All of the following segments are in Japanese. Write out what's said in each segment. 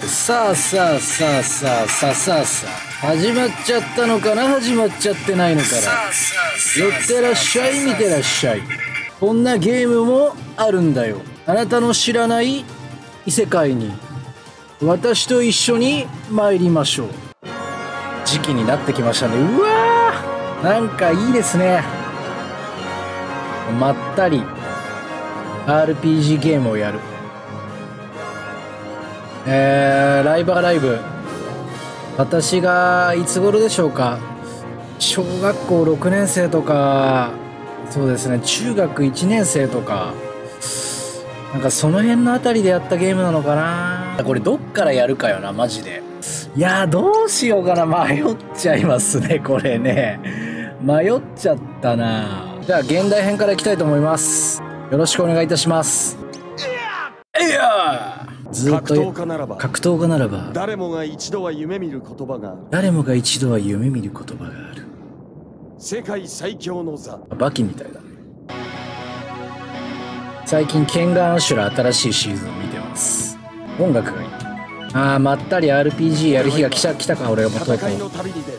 さあさあさあさあさあさあさあ、始まっちゃったのかな、始まっちゃってないのかな。寄ってらっしゃい、見てらっしゃい。こんなゲームもあるんだよ。あなたの知らない異世界に私と一緒に参りましょう。時期になってきましたね。うわー、なんかいいですね。まったり RPG ゲームをやる。ライブ。私がいつ頃でしょうか。小学校6年生とか、そうですね、中学1年生とか、なんかその辺のあたりでやったゲームなのかな。これどっからやるかよな、マジで。いやー、どうしようかな。迷っちゃいますね、これね。迷っちゃったな。じゃあ、現代編からいきたいと思います。よろしくお願いいたします。いやー、ずっと格闘家ならば誰もが一度は夢見る言葉がある。世界最強の座。 バキみたいだね。最近ケンガンアシュラ新しいシーズンを見てます。音楽がいい。ああ、まったり RPG やる日が来たか。俺はもうとうとう戦いの旅に出る。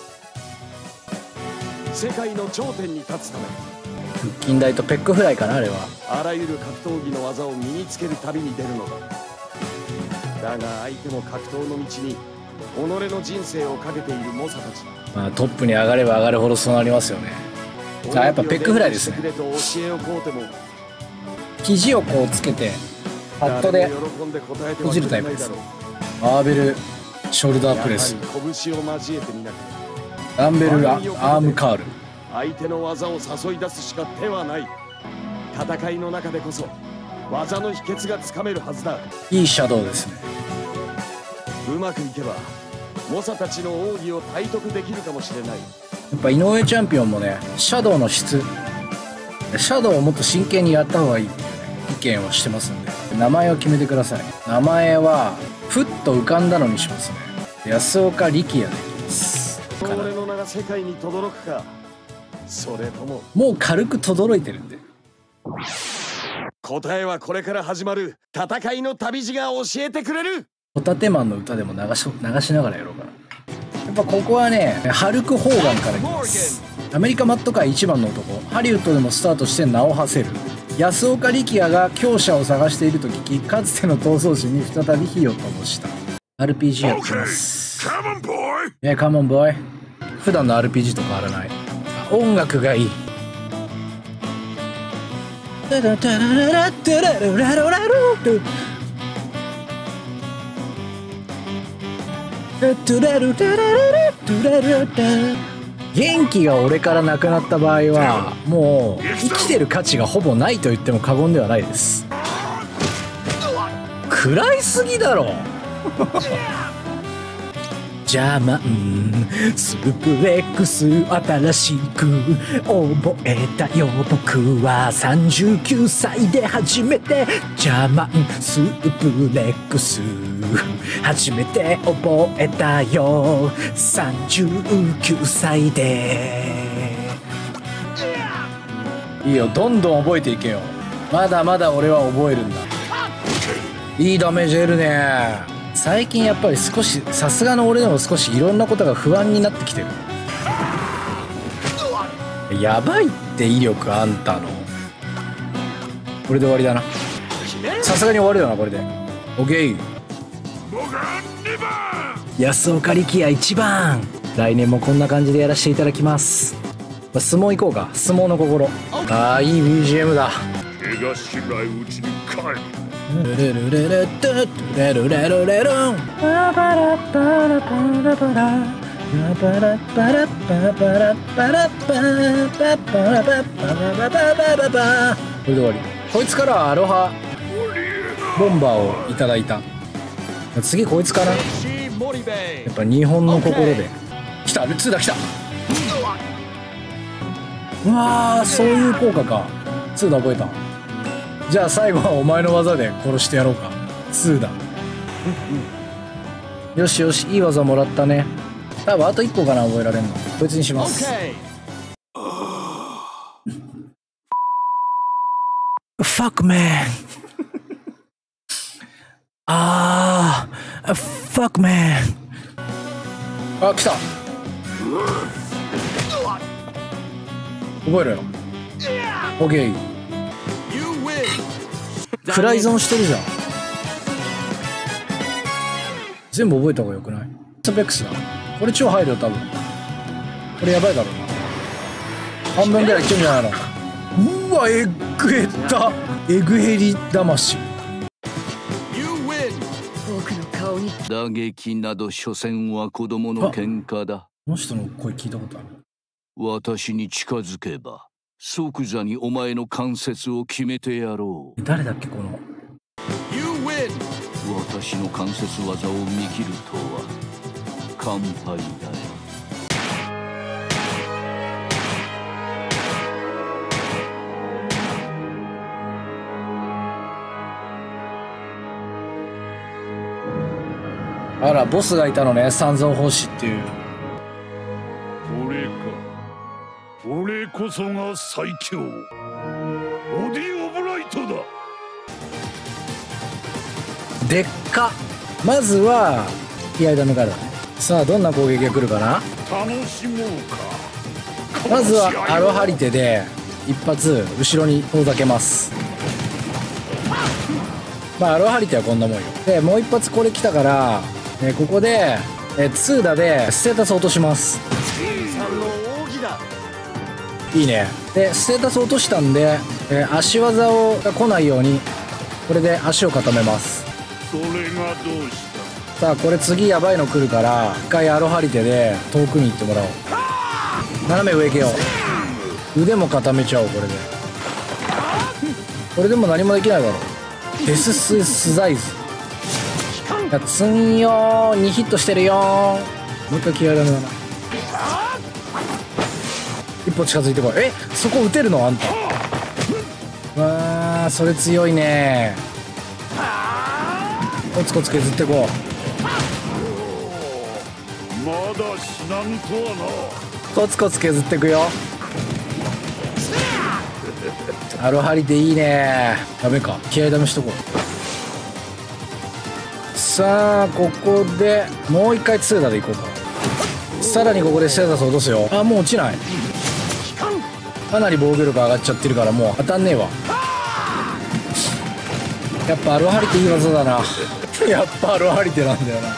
世界の頂点に立つため、 腹筋台とペックフライかな、あれは。 あらゆる格闘技の技を身につける旅に出るのだ。だが相手も格闘の道に己の人生をかけている猛者たちだ。 まあトップに上がれば上がるほどそうなりますよね。じゃあやっぱペックフライですね。肘をこうつけてパッドで閉じるタイプです。バーベルショルダープレス、ダンベルアームカール。 相手の技を誘い出すしか手はない。戦いの中でこそ技の秘訣がつかめるはずだ。 いいシャドウですね。 うまくいけば猛者たちの奥義を体得できるかもしれない。 やっぱ井上チャンピオンもね、シャドウの質、シャドウをもっと真剣にやった方がいいっていうね、意見をしてますんで、名前を決めてください。名前はふっと浮かんだのにしますね。安岡力也でいきます。 俺の名が世界に轟くか、それとももう軽く轟いてるんで。 答えはこれから始まる戦いの旅路が教えてくれる。 ホタテマンの歌でも流しながらやろうかな。やっぱここはね、ハルク・ホーガンからいきます。アメリカマット界一番の男、ハリウッドでもスタートして名を馳せる安岡力也が強者を探していると聞き、かつての闘争心に再び火を灯した。 RPG やってます。カモンボーイ。普段の RPG と変わらない。音楽がいい。元気が俺からなくなった場合はもう生きてる価値がほぼないと言っても過言ではないです。食らいすぎだろ。ジャーマンスープレックス新しく覚えたよ。僕は39歳で初めてジャーマンスープレックス初めて覚えたよ。39歳で。いいよ、どんどん覚えていけよ。まだまだ俺は覚えるんだ。いいダメージ得るね。最近やっぱり少し、さすがの俺でも少しいろんなことが不安になってきてる。やばいって威力あんたの。これで終わりだな。さすがに終わりだなこれで。オッケー。安岡力也一番。来年もこんな感じでやらせていただきます。相撲行こうか。相撲の心。ああ、いい BGM だ。 手がしないうちに帰る。 ルルルルルトゥレルレルレルンパパラパラパラパラパラパラパパラパラパパパラパパパパパパ。これで終わり。こいつからはアロハボンバーをいただいた。次こいつかな。やっぱ日本の心で来た。2だ来た。うわー、そういう効果か。2だ覚えた。じゃあ最後はお前の技で殺してやろうか。2だ。よしよし、いい技もらったね。多分あと1個かな、覚えられんの。こいつにします。Fuck man. ファックマン。あ、来た。覚えろよ。オッケー。フライゾンしてるじゃん。全部覚えた方がよくない？スペックスだ。これ超入るよ多分。これやばいだろうな。半分ぐらいいってんじゃないの。うわ、エグヘったエグヘリ魂。 打撃など所詮は子供の喧嘩だ。 この人の声聞いたことある。 私に近づけば即座にお前の関節を決めてやろう。 誰だっけこの。 私の関節技を見切るとは乾杯だよ。 あら、ボスがいたのね、三蔵法師っていう。 俺か。俺こそが最強。ボディ・オブ・ライトだ。 でっか。まずは気合いダメからだね。さあ、どんな攻撃が来るかな。 楽しもうか。 まずはアロハリテで一発後ろに遠ざけます。まあアロハリテはこんなもんよ。でもう一発これ来たから、ここでツーダでステータス落とします。いいね。でステータス落としたんで、足技が来ないようにこれで足を固めます。 それがどうした。 さあこれ次やばいの来るから一回アロハリテで遠くに行ってもらおう。斜め上行けよう。腕も固めちゃおう。これでこれでも何もできないだろう。デススザイズ。いやツンよー。2ヒットしてるよー。もう一回気合いダメだな。一歩近づいてこい。そこ撃てるのあんた。わー、それ強いね。コツコツ削ってこう。 まだ死なんとはコツコツ削ってくよ。アロハリテいいね。ダメか、気合いダメしとこう。さあここでもう一回ツーダでいこうか。さらにここでステータス落とすよ。あ、もう落ちない。かなり防御力上がっちゃってるからもう当たんねえわ。やっぱアロハリテいい技だな。やっぱアロハリテなんだよな。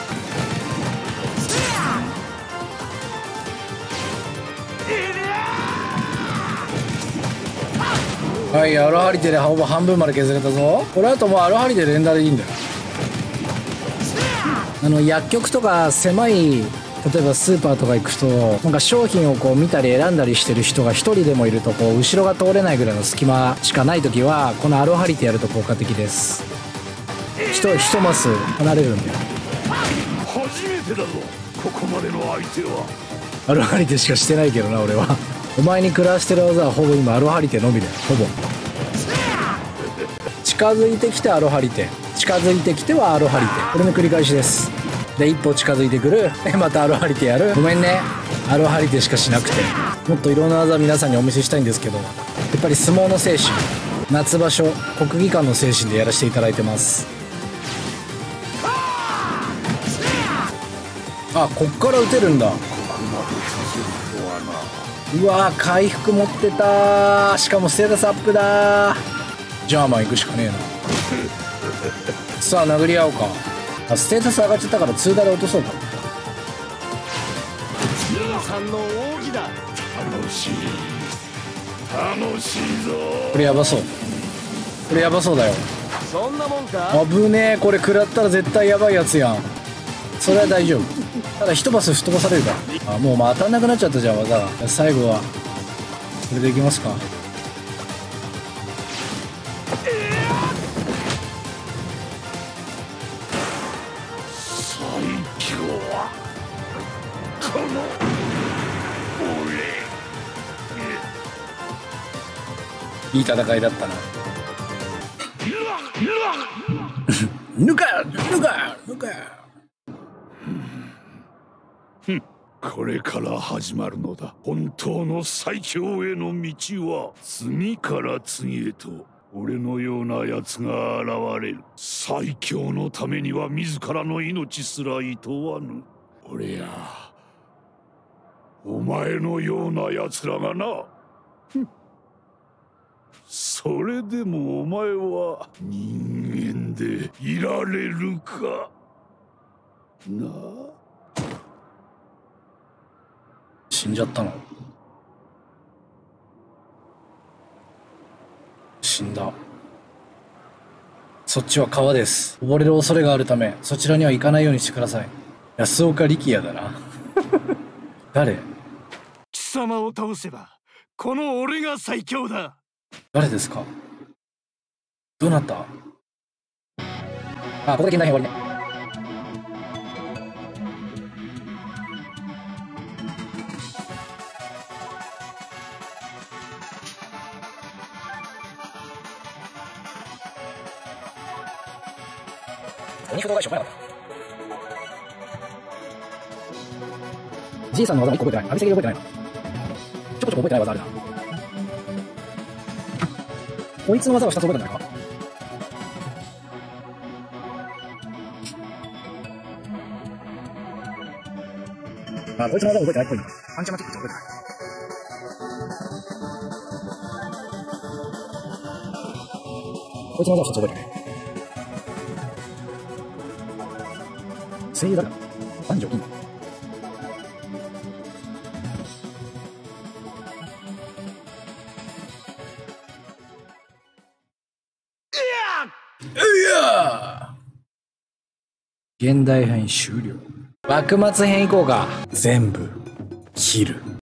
はい、アロハリテでほぼ半分まで削れたぞ。これだともうアロハリテ連打でいいんだよ。薬局とか狭い、例えばスーパーとか行くとなんか商品をこう見たり選んだりしてる人が一人でもいるとこう後ろが通れないぐらいの隙間しかない時はこのアロハリテやると効果的です。一マス離れるんだよ。 初めてだぞここまでの相手は。 アロハリテしかしてないけどな俺は。お前に食らわしてる技はほぼ今アロハリテのみだよ。ほぼ近づいてきてアロハリテ、近づいてきてはアロハリテ、これの繰り返しです。で一歩近づいてくる、またアロハリテやる。ごめんね、アロハリテしかしなくて。もっといろんな技皆さんにお見せしたいんですけど、やっぱり相撲の精神、夏場所国技館の精神でやらせていただいてます。あ、こっから打てるんだ。うわー、回復持ってたー。しかもステータスアップだー。ジャーマン行くしかねえな。さあ殴り合おうか。あ、ステータス上がっちゃったから2打で落とそうか。 さんの奥義だ。 楽しいぞ。 これやばそう。これやばそうだよ。 そんなもんか。 危ねえ、これ食らったら絶対やばいやつやん。それは大丈夫。ただ一バス吹っ飛ばされるから。あ、もう当たんなくなっちゃったじゃん技が。最後はこれでいきますか。 最強はこのいい戦いだったな。ぬかぬかぬか。 これから始まるのだ。本当の最強への道は次から次へと俺のような奴が現れる。最強のためには自らの命すらいとわぬ。俺やお前のような奴らがな。それでもお前は人間でいられるかなあ。 死んじゃったの？死んだ。そっちは川です。溺れる恐れがあるためそちらには行かないようにしてください。安岡力也だな。誰？ 貴様を倒せばこの俺が最強だ。 誰ですか？どうなった？あ、ここで現代編終わりね。お肉動画しょうがなかった。じいさんの技も1個覚えてない。浴びせぎ覚えてないな。ちょこちょこ覚えてない技あるな。こいつの技は2つ覚えたんじゃないか。あ、こいつの技も覚えてないっぽいな。パンチャマキックって覚えてない。こいつの技は2つ覚えてない。声優誰だ？男女いいの？現代編終了。幕末編行こうか。全部切る。